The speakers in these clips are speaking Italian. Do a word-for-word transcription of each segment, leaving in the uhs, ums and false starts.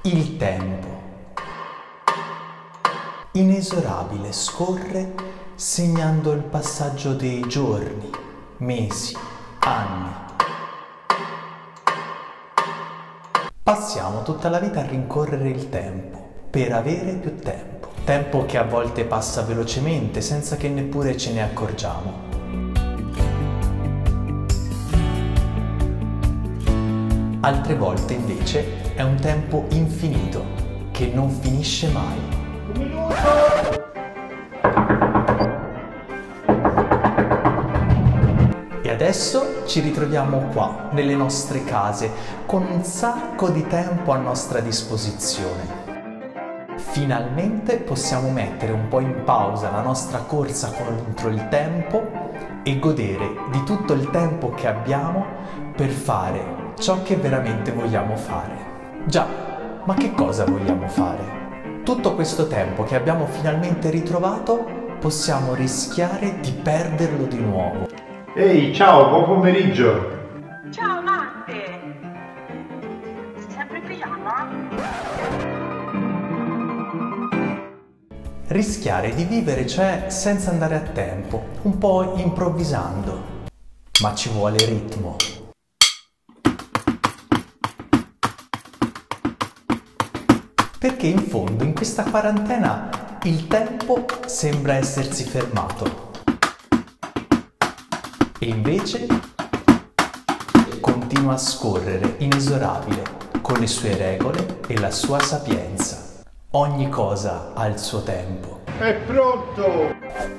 Il tempo. Inesorabile scorre segnando il passaggio dei giorni, mesi, anni. Passiamo tutta la vita a rincorrere il tempo per avere più tempo. Tempo che a volte passa velocemente senza che neppure ce ne accorgiamo. Altre volte invece è un tempo infinito che non finisce mai. Un minuto! E adesso ci ritroviamo qua, nelle nostre case, con un sacco di tempo a nostra disposizione. Finalmente possiamo mettere un po' in pausa la nostra corsa contro il tempo e godere di tutto il tempo che abbiamo per fare ciò che veramente vogliamo fare. Già, ma che cosa vogliamo fare? Tutto questo tempo che abbiamo finalmente ritrovato, possiamo rischiare di perderlo di nuovo. Ehi, ciao, buon pomeriggio! Ciao Matte! Sei sempre in pigiama? Rischiare di vivere, cioè, senza andare a tempo, un po' improvvisando. Ma ci vuole ritmo. Perché in fondo, in questa quarantena, il tempo sembra essersi fermato. E invece continua a scorrere inesorabile, con le sue regole e la sua sapienza. Ogni cosa ha il suo tempo. È pronto!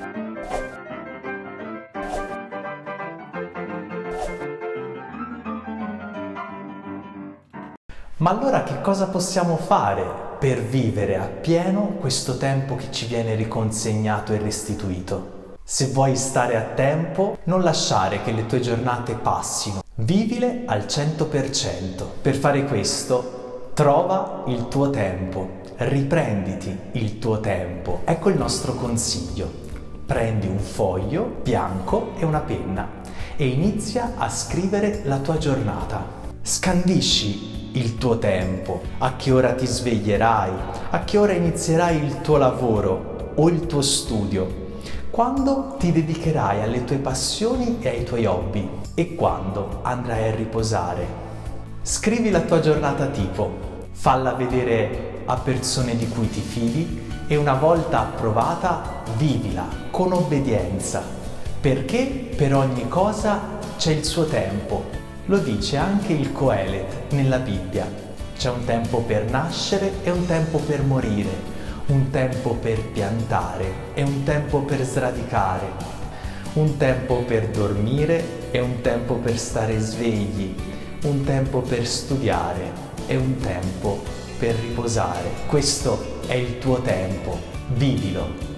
Ma allora che cosa possiamo fare per vivere appieno questo tempo che ci viene riconsegnato e restituito? Se vuoi stare a tempo, non lasciare che le tue giornate passino. Vivile al cento per cento. Per fare questo, trova il tuo tempo. Riprenditi il tuo tempo. Ecco il nostro consiglio. Prendi un foglio bianco e una penna e inizia a scrivere la tua giornata. Scandisci il tuo tempo, a che ora ti sveglierai, a che ora inizierai il tuo lavoro o il tuo studio, quando ti dedicherai alle tue passioni e ai tuoi hobby e quando andrai a riposare. Scrivi la tua giornata tipo, falla vedere a persone di cui ti fidi e una volta approvata vivila con obbedienza, perché per ogni cosa c'è il suo tempo. Lo dice anche il Coelet nella Bibbia. C'è un tempo per nascere e un tempo per morire, un tempo per piantare e un tempo per sradicare, un tempo per dormire e un tempo per stare svegli, un tempo per studiare e un tempo per riposare. Questo è il tuo tempo, vivilo.